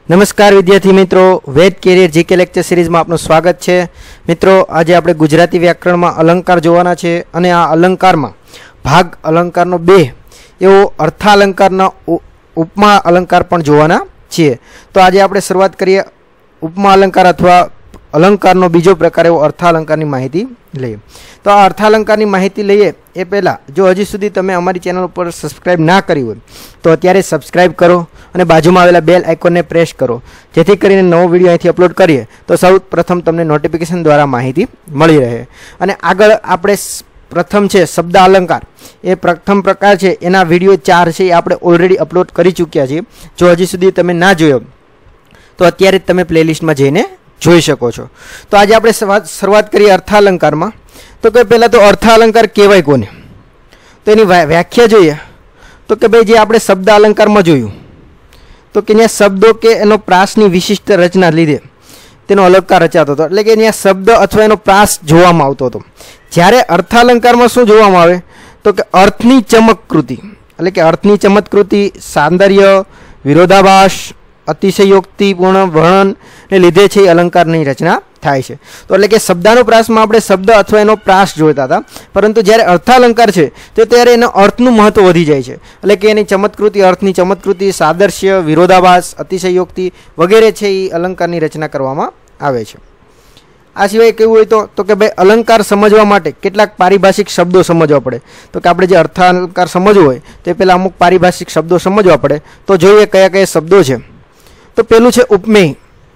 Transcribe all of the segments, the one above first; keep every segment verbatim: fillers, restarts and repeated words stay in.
नमस्कार विद्यार्थी मित्रों, Ved career GK lecture series में आपનું સ્વાગત છે। મિત્રો આજે આપણે ગુજરાતી વ્યાકરણમાં અલંકાર જોવાના છે અને આ અલંકારમાં ભાગ અલંકારનો બે એવો અર્થાલંકારનો ઉપમા અલંકાર પણ જોવાના છે। તો આજે આપણે શરૂઆત કરીએ ઉપમા અલંકાર अथवा अलंकारનો બીજો પ્રકાર એવો અર્થાલંકારની માહિતી લઈએ। તો આ અર્થાલંકારની માહિતી લઈએ એ પહેલા જો હજી સુધી તમે અમારી ચેનલ ઉપર સબસ્ક્રાઇબ ના કરી હોય તો અત્યારે સબસ્ક્રાઇબ કરો અને બાજુમાં આવેલા બેલ આઇકોનને પ્રેસ કરો, જેથી કરીને નવો વિડીયો અહીંથી અપલોડ કરીએ તો સૌ પ્રથમ તમને નોટિફિકેશન દ્વારા માહિતી મળી રહે। અને આગળ આપણે પ્રથમ છે શબ્દ અલંકાર, એ પ્રથમ પ્રકાર છે, એના વિડીયો ચાર છે એ આપણે ઓલરેડી અપલોડ કરી ચૂક્યા છીએ। જો હજી સુધી તમે ના જોયો તો અત્યારે જ તમે પ્લેલિસ્ટમાં જઈને જોઈ શકો છો। તો આજે આપણે શરૂઆત કરીએ અર્થાલંકારમાં। તો કે પહેલાં તો અર્થાલંકાર કહેવાય કોને, તો એની વ્યાખ્યા જોઈએ તો કે ભાઈ જે આપણે શબ્દ અલંકારમાં જોયું તો કે ત્યાં શબ્દો કે એનો પ્રાસની વિશિષ્ટ રચના લીધે તેનો અલંકાર રચાતો હતો, એટલે કે ત્યાં શબ્દ અથવા એનો પ્રાસ જોવામાં આવતો હતો। જ્યારે અર્થાલંકારમાં શું જોવામાં આવે તો કે અર્થની ચમત્કૃતિ, એટલે કે અર્થની ચમત્કૃતિ, સૌંદર્ય, વિરોધાભાસ, अतिशयोक्तिपूर्ण वर्णन ने लीधे छे अलंकारनी रचना थाय छे। तो એટલે કે શબ્દાનુપ્રાસમાં આપણે શબ્દ અથવા એનો પ્રાસ જોતા હતા, પરંતુ જ્યારે અર્થાલંકાર છે તો ત્યારે એનો અર્થનું મહત્વ વધી જાય છે, એટલે કે એની ચમત્કૃતિ, અર્થની ચમત્કૃતિ, સાદૃશ્ય, વિરોધાભાસ, અતિશયોક્તિ વગેરે છે એ અલંકારની રચના કરવામાં આવે છે। આ સિવાય કેવું હોય તો તો કે ભાઈ અલંકાર સમજવા માટે કેટલાક પારિભાષિક શબ્દો સમજવા પડે। તો કે આપણે જે અર્થાલંકાર સમજવો હોય તે પહેલાં અમુક પારિભાષિક શબ્દો સમજવા પડે। તો જોઈએ કયા કયા શબ્દો છે। तो पेलू है उपमेय।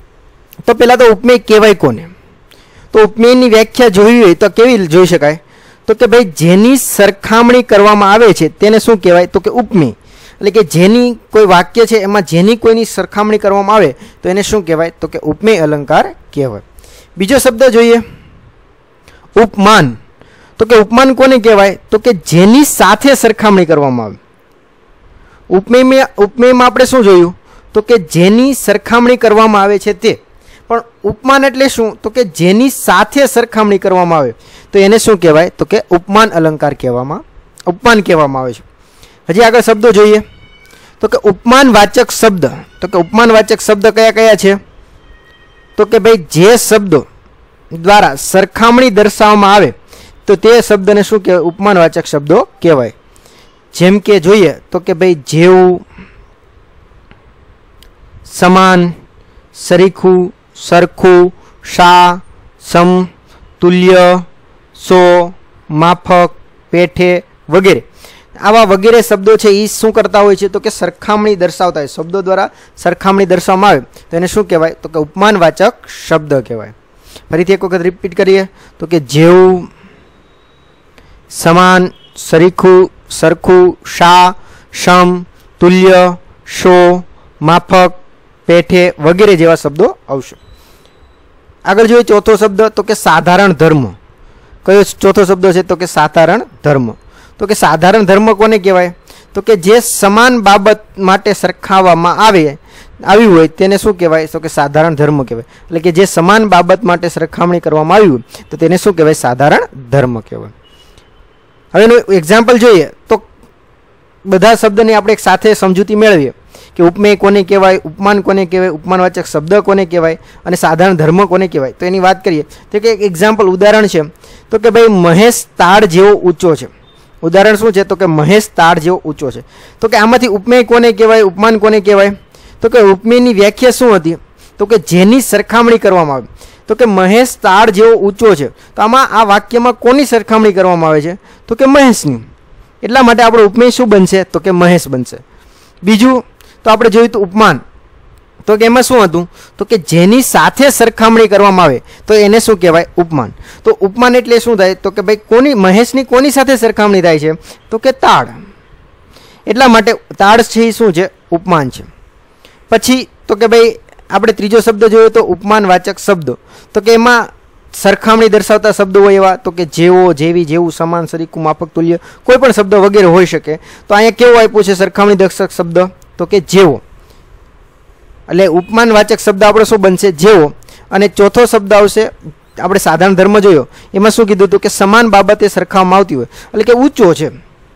तो पहला तो उपमेय कहवाय कोने, तो उपमेयनी व्याख्या जोई होय तो केवी जोई शकाय तो कि भाई जेनी सरखामणी करवामां आवे छे तेने शुं कहेवाय तो कि उपमेय, એટલે કે જેની કોઈ વાક્ય છે એમાં જેની કોઈની સરખામણી કરવામાં આવે તો એને શું કહેવાય તો કે ઉપમેય અલંકાર કહેવાય। બીજો શબ્દ જોઈએ ઉપમાન। તો કે ઉપમાન કોને કહેવાય તો કે જેની સાથે સરખામણી કરવામાં આવે। ઉપમેયમાં ઉપમેયમાં આપણે શું જોયું तो कि जेनी सरखामणी करवामां आवे छे ते, पण उपमान एटले शुं तो कि जेनी साथे सरखामणी करवामां आवे तो एने शुं कहेवाय तो कि उपमान अलंकार कहेवामां उपमान कहेवामां आवे छे। हजी आगळ शब्दो जोईए तो कि उपमानवाचक शब्द। तो कि उपमानवाचक शब्द कया कया छे तो कि भाई जे शब्दो द्वारा सरखामणी दर्शाववामां आवे तो ते शब्दने शुं कहेवाय उपमानवाचक शब्दो कहेवाय। जेम के जोईए तो कि भाई जेवुं, समान, सरीखू, सरखू, शा, सम, तुल्य, सो, माफक, पेठे वगैरह आवा वगैरह शब्दों छे ई शुं करता होय छे तो कि सरखामणी दर्शावता है, शब्दों द्वारा सरखामणी दर्शाववामां आवे तो एने शुं कहेवाय तो कि उपमानवाचक शब्द कहेवाय। फरीथी एक वखत रिपीट करीए तो कि जेवुं, समान, सरीखू, सरखू, शा, सम, तुल्य, शो, माफक, पेठे वगैरह जेवा शब्दों आवशे। आगळ जोईए चौथो शब्द तो कि साधारण धर्म। कयो चौथो शब्द है तो कि साधारण धर्म। तो कि साधारण धर्म कोने कहेवाय तो कि जे समान बाबत माटे सरखाववामां आवे आवी होय तेने शुं कहेवाय तो कि साधारण धर्म कहेवाय। એટલે કે જે સમાન બાબત માટે સરખામણી કરવામાં આવી હોય તો તેને શું કહેવાય સાધારણ ધર્મ કહેવાય। હવે એનું એક્ઝામ્પલ જોઈએ તો બધા શબ્દને આપણે એક સાથે સમજૂતી મેળવીએ कि उपमेय कोने कहेवाय, उपमान कोने कहेवाय, उपमानवाचक शब्द कोने कहेवाय अने साधारण धर्म कोने कहेवाय। तो एनी वात करीए तो कि एक एक्जाम्पल उदाहरण छे तो कि भाई महेश ताड़ जेवो ऊंचो छे। उदाहरण शुं छे तो कि महेश ताड़ जेवो ऊंचो छे। तो कि आमांथी उपमेय कोने कहेवाय, उपमान कोने कहेवाय तो कि उपमेयनी व्याख्या शुं हती तो कि जेनी सरखामणी करवामां आवे। तो कि महेश ताड़ जेवो ऊंचो छे तो आमां आ वाक्यमां कोनी सरखामणी करवामां आवे छे तो कि महेशनी, એટલા માટે આપણો ઉપમેય શું બનશે તો કે મહેશ બનશે। બીજું तो आपणे जोयुं तो उपमान। तो कि एमां शुं हतुं तो कि जेनी साथे सरखामणी करवामां आवे तो एने शुं कहेवाय उपमान। तो उपमान एटले शुं थाय तो कि भाई कोनी महेशनी कोनी साथे सरखामणी थाय छे तो कि ताड़, એટલા માટે તાड़ છે એ શું છે ઉપમાન છે। પછી તો કે ભાઈ આપણે ત્રીજો શબ્દ જોયો તો ઉપમાનવાચક શબ્દો। તો કે એમાં સરખામણી દર્શાવતા શબ્દો હોય એવા તો કે જેવો, જેવી, જેવું, સમાન, સરીખું, માફક, तुल्य કોઈ પણ શબ્દ વગેરે હોઈ શકે। તો અહીંયા કેવો આપ્યો છે સરખામણી દર્શક શબ્દ तो कि जेवो, એટલે ઉપમાનવાચક શબ્દ આપણો શું બનશે જેવો। અને ચોથો શબ્દ આવશે આપણે સાધારણ ધર્મ જોયો એમાં શું કીધું હતું કે સમાન બાબતે સરખાવવામાં આવતી હોય એટલે કે ઊંચો છે।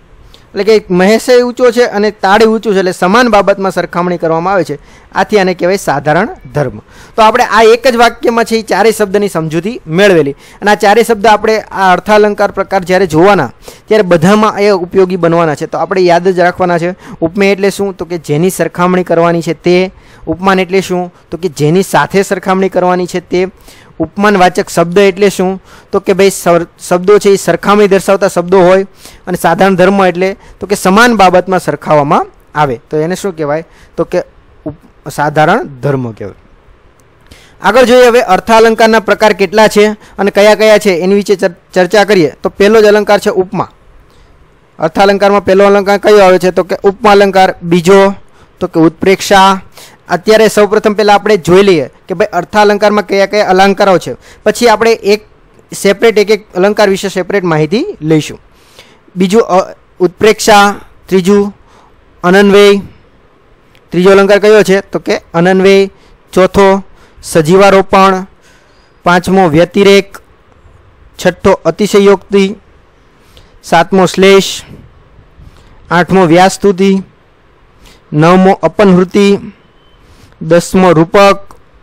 એટલે કે મહેશે ઊંચો છે અને તાળી ઊંચું છે, એટલે સમાન બાબતમાં સરખામણી કરવામાં આવે છે. આથી આને કહેવાય સાધારણ ધર્મ. તો આપણે આ એક જ વાક્યમાં છે એ ચારેય શબ્દની સમજૂતી મેળવેલી, અને આ ચારેય શબ્દ આપણે આ અર્થાલંકાર પ્રકાર જ્યારે જોવાના ત્યારે બધામાં એ ઉપયોગી બનવાના છે. તો આપણે યાદ જ રાખવાના છે. ઉપમેય એટલે શું? તો કે જેની સરખામણી કરવાની છે તે. ઉપમાન એટલે શું? તો કે જેની સાથે સરખામણી કરવાની છે તે. ઉપમાનવાચક શબ્દ એટલે શું? તો કે ભાઈ શબ્દો છે એ સરખામણી દર્શાવતા શબ્દો હોય. અને સાધારણ ધર્મ એટલે તો કે સમાન બાબતમાં સરખાવવામાં આવે, તો એને શું કહેવાય? તો કે સાધારણ ધર્મ કહેવાય. આગળ જોઈએ હવે અર્થાલંકારના પ્રકાર કેટલા છે અને કયા કયા છે એની વિશે ચર્ચા કરીએ. તો પહેલો જ અલંકાર છે ઉપમા. અર્થાલંકારમાં પહેલો અલંકાર કયો આવે છે? તો કે ઉપમા અલંકાર. બીજો તો કે ઉત્પ્રેક્ષા. અત્યારે સૌપ્રથમ પહેલાં આપણે જોઈ લઈએ કે ભાઈ અર્થાલંકારમાં કયા કયા અલંકારો છે, પછી આપણે એક સેપરેટ એક એક અલંકાર વિશે સેપરેટ માહિતી લઈશું. બીજું ઉત્પ્રેક્ષા. ત્રીજું અનન્વય. ત્રીજો અલંકાર કયો છે? તો કે અનન્વય. ચોથો સજીવારોપણ. પાંચમો વ્યતિરેક. છઠ્ઠો અતિશયોક્તિ. સાતમો શ્લેષ. આઠમો વ્યાસ્તુતિ. નવમો અપનવૃત્તિ. દસમો રૂપક.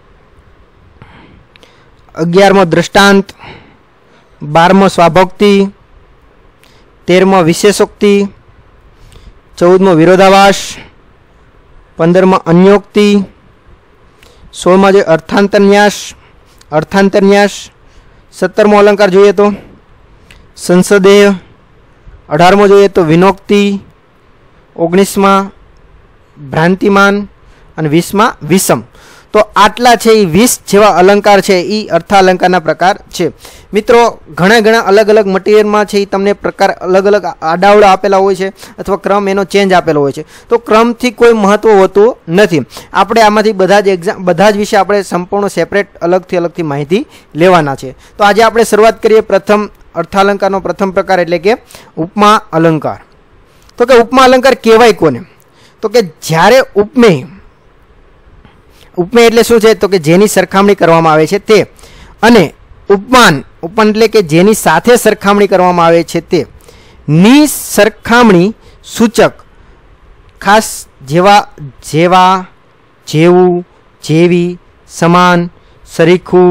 અગિયારમો દ્રષ્ટાંત. બારમો સ્વાભોક્તિ. તેરમો વિશેષોક્તિ. ચૌદમો વિરોધાભાસ. પંદરમો અન્યોક્તિ. સોળમાં જોઈએ અર્થાંતરન્યાસ. અર્થાંતરન્યાસ. સત્તરમો અલંકાર જોઈએ તો સંસદેય. અઢારમો જોઈએ તો વિનોક્તિ. ઓગણીસમાં ભ્રાંતિમાન અને વીસમાં વિષમ. તો આટલા છે એ વીસ જેવા અલંકાર છે એ અર્થાલંકારના પ્રકાર છે. મિત્રો ઘણા ઘણા અલગ અલગ મટીરિયલમાં છે એ તમને પ્રકાર અલગ અલગ આડાવડા આપેલા હોય છે અથવા ક્રમ એનો ચેન્જ આપેલો હોય છે. તો ક્રમથી કોઈ મહત્વ હોતું નથી. આપણે આમાંથી બધા જ એક્ઝામ બધા જ વિશે આપણે સંપૂર્ણ સેપરેટ અલગથી અલગથી માહિતી લેવાના છે. તો આજે આપણે શરૂઆત કરીએ પ્રથમ અર્થાલંકારનો પ્રથમ પ્રકાર એટલે કે ઉપમા અલંકાર. તો કે ઉપમા અલંકાર કહેવાય કોને? તો કે જ્યારે ઉપમેય. ઉપમેય એટલે શું છે? તો કે જેની સરખામણી કરવામાં આવે છે તે. અને ઉપમાન. ઉપમાન એટલે કે જેની સાથે સરખામણી કરવામાં આવે છે તે ની સરખામણી સૂચક ખાસ જેવા, જેવા, જેવું, જેવી, સમાન, સરીખું,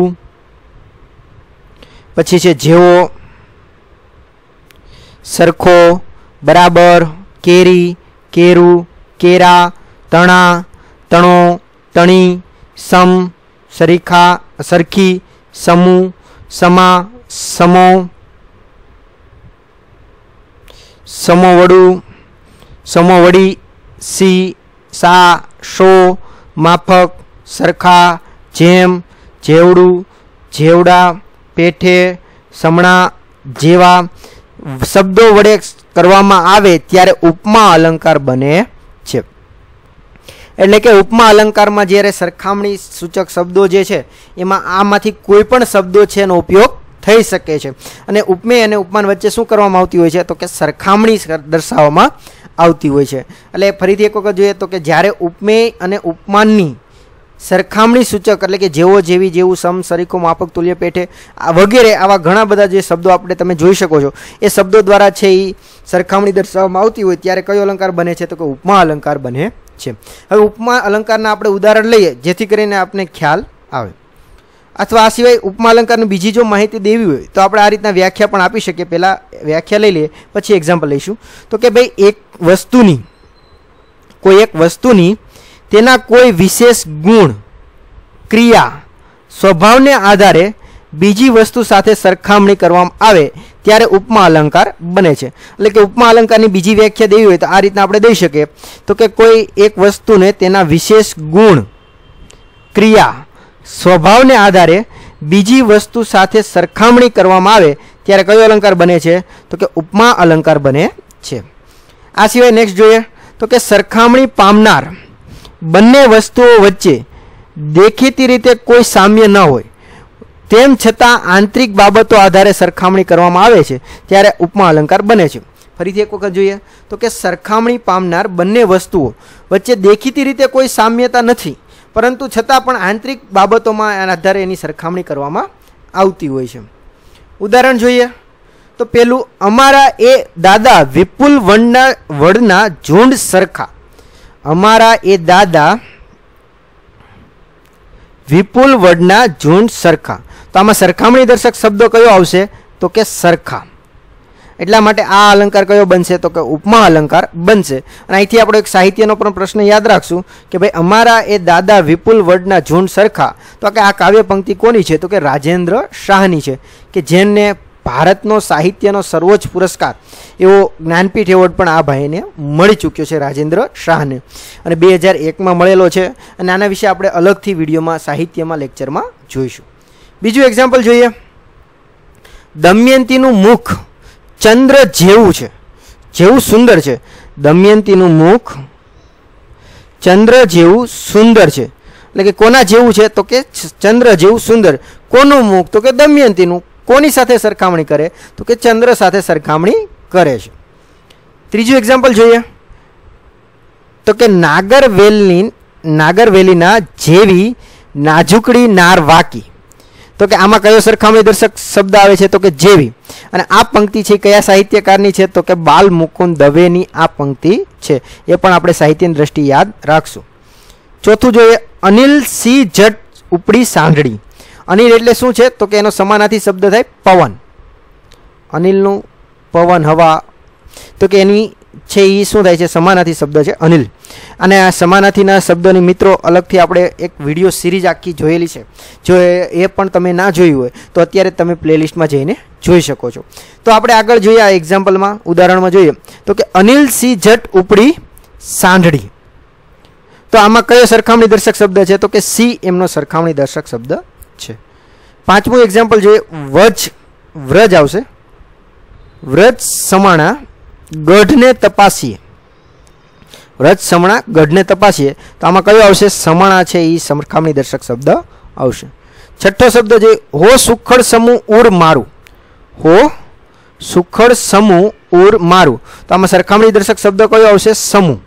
પછી છે જેવો, સરખો, બરાબર, કેરી, કેરું, કેરા, તણા, તણો, તણી, સમ, સરીખા, સરખી, સમૂહ, સમા, સમો, સમોવડું, સમોવડી, સી, સા, શો, માફક, સરખા, જેમ, જેવડું, જેવડા, પેઠે, સમણા જેવા શબ્દો વડે કરવામાં આવે ત્યારે ઉપમા અલંકાર બને છે. એટલે કે ઉપમા અલંકારમાં જ્યારે સરખામણી સૂચક શબ્દો જે છે એમાં આમાંથી કોઈ પણ શબ્દો છે એનો ઉપયોગ થઈ શકે છે. અને ઉપમેય અને ઉપમાન વચ્ચે શું કરવામાં આવતી હોય છે? તો કે સરખામણી દર્શાવવામાં આવતી હોય છે. એટલે ફરીથી એક વખત જોઈએ તો કે જ્યારે ઉપમેય અને ઉપમાનની સરખામણી સૂચક એટલે કે જેવો, જેવી, જેવું, સમ, સરીખો, માફક, તુલ્ય, પેઠે આ વગેરે આવા ઘણા બધા જે શબ્દો આપણે તમે જોઈ શકો છો એ શબ્દો દ્વારા છે એ સરખામણી દર્શાવવામાં આવતી હોય ત્યારે કયો અલંકાર બને છે? તો કે ઉપમા અલંકાર બને છે. હવે ઉપમા અલંકારના આપણે ઉદાહરણ લઈએ જેથી કરીને આપને ખ્યાલ આવે. અથવા આ સિવાય ઉપમા અલંકારની બીજી જો માહિતી દેવી હોય તો આપણે આ રીતના વ્યાખ્યા પણ આપી શકીએ. પહેલાં વ્યાખ્યા લઈ લઈએ પછી એક્ઝામ્પલ લઈશું. તો કે ભાઈ એક વસ્તુની કોઈ એક વસ્તુની તેના કોઈ વિશેષ ગુણ, ક્રિયા, સ્વભાવને આધારે બીજી વસ્તુ સાથે સરખામણી કરવામાં આવે ત્યારે ઉપમા અલંકાર બને છે. એટલે કે ઉપમા અલંકારની બીજી વ્યાખ્યા દેવી હોય તો આ રીતના આપણે દઈ શકીએ. તો કે કોઈ એક વસ્તુને તેના વિશેષ ગુણ, ક્રિયા, સ્વભાવને આધારે બીજી વસ્તુ સાથે સરખામણી કરવામાં આવે ત્યારે કયો અલંકાર બને છે? તો કે ઉપમા અલંકાર બને છે. આ સિવાય નેક્સ્ટ જોઈએ તો કે સરખામણી પામનાર બંને વસ્તુઓ વચ્ચે દેખીતી રીતે કોઈ સામ્ય ન હોય તેમ છતાં આંતરિક બાબતો આધારે સરખામણી કરવામાં આવે છે ત્યારે ઉપમા અલંકાર બને છે. ફરીથી એક વખત જોઈએ તો કે સરખામણી પામનાર બંને વસ્તુઓ વચ્ચે દેખીતી રીતે કોઈ સામ્યતા નથી પરંતુ છતાં પણ આંતરિક બાબતોમાં આધારે એની સરખામણી કરવામાં આવતી હોય છે. ઉદાહરણ જોઈએ तो पेलू अमारा ए दादा विपुल वडना वडना झुंड सरखा। अमारा ए दादा विपुल वडना झुंड सरखा। तो आमां सरखामणी दर्शक शब्द कयो आवशे तो के सरखा। એટલા માટે આ અલંકાર કયો બનશે તો કે ઉપમા અલંકાર બનશે। અને અહીંથી આપણે એક સાહિત્યનો પણ પ્રશ્ન યાદ રાખશું કે ભાઈ અમારા એ દાદા વિપુલ વડના ઝુંડ સરખા। તો કે આ કાવ્ય પંક્તિ કોની છે તો કે રાજેન્દ્ર શાહની છે કે જેને ભારતનો સાહિત્યનો સર્વોચ્ચ પુરસ્કાર એવો જ્ઞાનપીઠ એવોર્ડ પણ આ ભાઈને મળી ચૂક્યો છે રાજેન્દ્ર શાહને અને બે હજાર એકમાં મળેલો છે। અને આના વિશે આપણે અલગથી વિડીયોમાં સાહિત્યમાં લેક્ચરમાં જોઈશું। બીજું એક્ઝામ્પલ જોઈએ। દમયંતીનું મુખ चंद्र जेवू छे, जेवू सुंदर छे। दमयंतीनुं मुख चंद्र जेवू सुंदर छे એટલે કે કોના જેવું છે તો કે ચંદ્ર જેવું સુંદર। કોનું મુખ તો કે દમયંતીનું। કોની સાથે સરખામણી કરે તો કે ચંદ્ર સાથે સરખામણી કરે છે। ત્રીજું એક્ઝામ્પલ જોઈએ તો કે નાગરવેલની નાગરવેલીના જેવી નાજુકડી નાર વાકી। तो कि आमा कयो सरखामणी दर्शक शब्द आवे छे तो कि जेवी। अने आ पंक्ति छे कया साहित्यकारनी छे तो कि बाल मुकुंद दवेनी आ पंक्ति छे। ए पण आपणे साहित्यनी दृष्टि याद राखशुं। चौथुं जोईए अनिल सी जट उपड़ी सांढड़ी। अनिल एटले शुं छे तो कि एनो समानार्थी शब्द थाय पवन। अनिलनुं पवन हवा तो कि एनी छे ई शुं थाय छे समानार्थी शब्द छे अनिल। અને આ સમાનાર્થીના શબ્દોની મિત્રો અલગથી આપણે એક વિડીયો સિરીઝ આખી જોયેલી છે। જો એ પણ તમે ના જોયું હોય તો અત્યારે તમે પ્લેલિસ્ટમાં જઈને જોઈ શકો છો। તો આપણે આગળ જોઈએ આ એક્ઝામ્પલમાં ઉદાહરણમાં જોઈએ તો કે અનિલ સી જટ ઉપડી સાંઢળી। તો આમાં કયો સરખામણી દર્શક શબ્દ છે તો કે સી એમનો સરખામણી દર્શક શબ્દ છે। પાંચમું એક્ઝામ્પલ જોઈએ વજ વ્રજ આવશે। વ્રજ સમાણા ગઢને તપાસીએ। વ્રજ સમણા ગઢને તપાસીએ તો આમાં કયો આવશે સમાણા છે એ સરખામણી દર્શક શબ્દ આવશે। છઠ્ઠો શબ્દ છે હો સુખડ સમૂહ ઉર મારું। હો સુખડ સમૂહ ઉર મારું તો આમાં સરખામણી દર્શક શબ્દ કયો આવશે સમૂહ।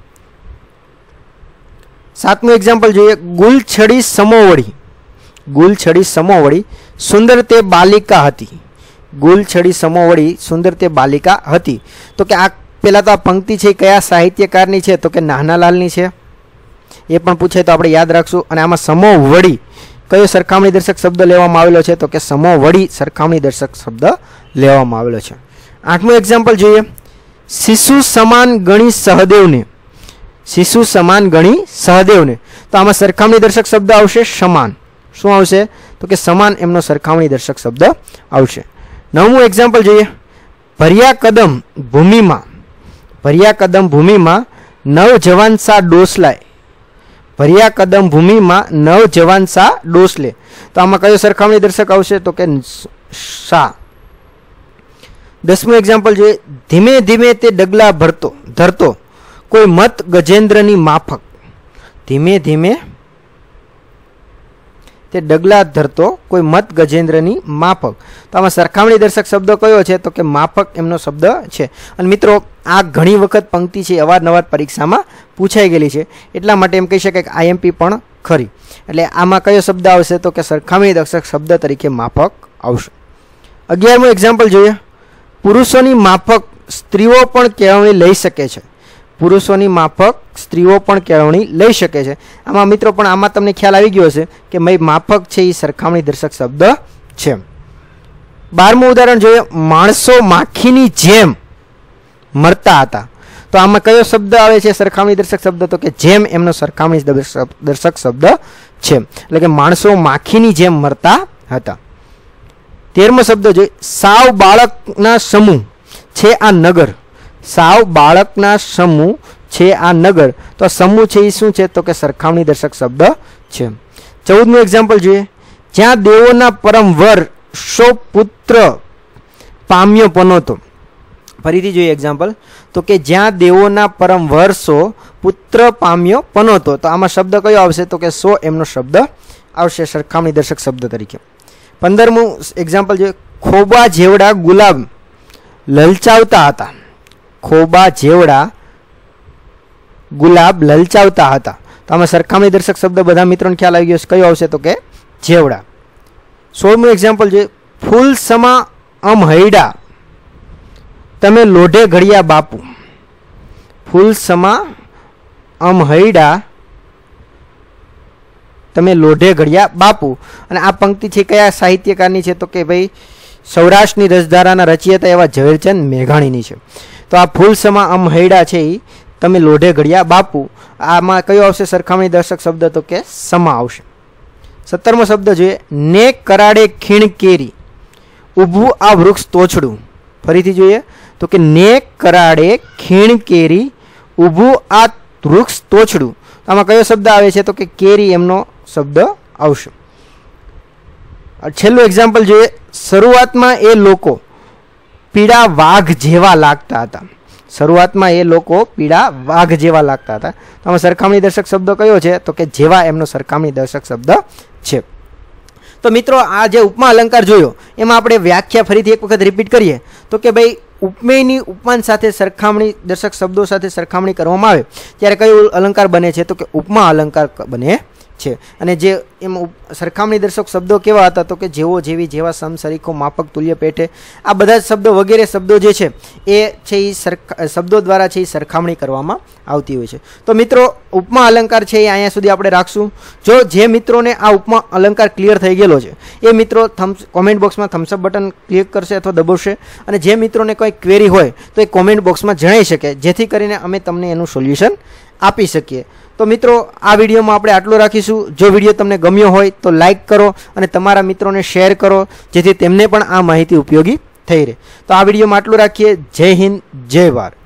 સાતમું એક્ઝામ્પલ જોઈએ ગુલછડી સમોવડી। ગુલછડી સમોવડી સુંદર તે બાલિકા હતી। ગુલછડી સમોવડી સુંદર તે બાલિકા હતી। તો કે આ પેલા तो आ पंक्ति है क्या साहित्यकारनी है तो कि नानालालनी है। ये पण पूछे तो आपणे याद राखशुं। अने आमां समोवड़ी कयो सरखामणी दर्शक शब्द लेवामां आवेलो छे तो कि समोवड़ी सरखामणी दर्शक शब्द लेवामां आवेलो छे। आठमું एग्जाम्पल जोईए शिशु समान गणी सहदेवने। शिशु समान गणी सहदेवने तो आमां सरखामणी दर्शक शब्द आवशे समान। शुं आवशे तो कि समान एमनो सरखामणी दर्शक शब्द आवशे। नवमुं एग्जाम्पल जोईए भर्या कदम भूमिमां। भर्या कदम भूमि में नव जवान सा डोसलाय। भर्या कदम भूमि में नव जवान सा डोसले तो आमां कयो सरखामणी दर्शक आवशे तो के सा। दसमुं एग्जाम्पल जोईए धीमे धीमे ते डगला भरतो धरतो कोई मत गजेन्द्रनी माफक। धीमे धीमे ते डगला धरतो कोई मत गजेन्द्रनी माफक तो आमां सरखामणी दर्शक शब्द कयो छे तो के माफक एमनो शब्द छे। अने मित्रों आ घणी वखत पंक्ति छे अवारनवार परीक्षामां पूछाई गेली छे એટલા માટે એમ કહી શકાય કે આઈએમપી પણ ખરી। એટલે આમાં કયો શબ્દ આવશે તો કે સરખામણી દર્શક શબ્દ તરીકે માફક આવશે। અગિયારમું એક્ઝામ્પલ જોઈએ પુરુષોની માફક સ્ત્રીઓ પણ કેળવણી લઈ શકે છે। પુરુષોની માફક સ્ત્રીઓ પણ કેળવણી લઈ શકે છે। આમાં મિત્રો પણ આમાં તમને ખ્યાલ આવી ગયો હશે કે ભાઈ માફક છે એ સરખામણી દર્શક શબ્દ છે। બારમું ઉદાહરણ જોઈએ માણસો માખીની જેમ मरता था तो आम कयो शब्द आवे छे सरखामणी दर्शक शब्द तो कि जेम एमनो सरखामणी दर्शक शब्द छे એટલે કે માણસો માખીની જેમ મરતા હતા। તેરમો શબ્દ જોઈએ સાવ બાળકના સમૂહ છે આ નગર। સાવ બાળકના સમૂહ છે આ નગર તો સમૂહ છે એ શું છે તો કે સરખામણી દર્શક શબ્દ છે। ચૌદમું એક્ઝામ્પલ જોઈએ જ્યાં દેવોના પરમ વર સો પુત્ર પામ્યો પનોતો। फरीथी जोईए एग्जाम्पल तो कि ज्यां देवोना परम वर्षो पुत्र पाम्यो पनोतो तो आमां शब्द कयो आवशे तो कि सो एमनो शब्द आवशे सरखामणी दर्शक शब्द तरीके। पंदरमुं एग्जाम्पल जोईए खोबा जेवड़ा गुलाब ललचावता हता। खोबा जेवड़ा गुलाब ललचावता हता तो आमां सरखामणी दर्शक शब्द बधा मित्रोने ख्याल आवी गयो कयो आवशे तो कि जेवड़ा। सोळमुं एग्जाम्पल जोईए फूल समा अम हईडा તમે લોઢે ઘડિયા બાપુ, ફૂલ સમા અમ હૈડા તમે લોઢે ઘડિયા બાપુ. અને આ પંક્તિ છે કયા સાહિત્યકારની છે? તો કે ભાઈ સૌરાષ્ટ્રની રસધારાના રચયિતા એવા ઝવેરચંદ મેઘાણીની છે. તો આ ફૂલ સમા અમ હૈડા છે એ તમે લોઢે ઘડિયા બાપુ, આમાં કયો આવશે સરખામણી દર્શક શબ્દ? તો કે સમા આવશે. સત્તરમો શબ્દ જોઈએ, ને કરાડે ખીણ કેરી, ઊભું આ વૃક્ષ તોછડું. ફરીથી જોઈએ તો કે ને કરાડે ખીણ કેરી, ઊભું આ વૃક્ષ તોછડું. આમાં કયો શબ્દ આવે છે? તો કે કેરી એમનો શબ્દ આવશે. છેલ્લું એક્ઝામ્પલ જોઈએ, શરૂઆતમાં એ લોકો પીળા વાઘ જેવા લાગતા હતા. શરૂઆતમાં એ લોકો પીળા વાઘ જેવા લાગતા હતા. તો આમાં સરખામણી દર્શક શબ્દ કયો છે? તો કે જેવા એમનો સરખામણી દર્શક શબ્દ છે. તો મિત્રો આ જે ઉપમા અલંકાર જોયો એમાં આપણે વ્યાખ્યા ફરીથી એક વખત રિપીટ કરીએ તો કે ભાઈ ઉપમેયની ઉપમાન સાથે સરખામણી દર્શક શબ્દો સાથે સરખામણી કરવામાં આવે ત્યારે કયો અલંકાર બને છે? તો કે ઉપમા અલંકાર બને છે. અને જે એમાં સરખામણી દર્શક શબ્દો કેવા હતા? તો કે જેવો, જેવી, જેવા, સમ, સરીખો, માફક, તુલ્ય, પેઠે, આ બધા જ શબ્દો વગેરે શબ્દો જે છે એ છે એ સરખા શબ્દો દ્વારા છે એ સરખામણી કરવામાં આવતી હોય છે. તો મિત્રો ઉપમા અલંકાર છે એ અહીંયા સુધી આપણે રાખશું. જો જે મિત્રોને આ ઉપમા અલંકાર ક્લિયર થઈ ગયેલો છે એ મિત્રો થમ્સ કોમેન્ટ બોક્સમાં થમ્સઅપ બટન ક્લિક કરશે અથવા દબાવશે. અને જે મિત્રોને કોઈ ક્વેરી હોય તો એ કોમેન્ટ બોક્સમાં જણાવી શકે, જેથી કરીને અમે તમને એનું સોલ્યુશન આપી શકીએ. તો મિત્રો આ વિડીયોમાં આપણે આટલું રાખીશું. જો વિડીયો તમને ગમ્યો હોય તો લાઈક કરો અને તમારા મિત્રોને શેર કરો, જેથી તેમને પણ આ માહિતી ઉપયોગી થઈ રહે. તો આ વિડીયોમાં આટલું રાખીએ. જય હિન્દ, જય ભારત.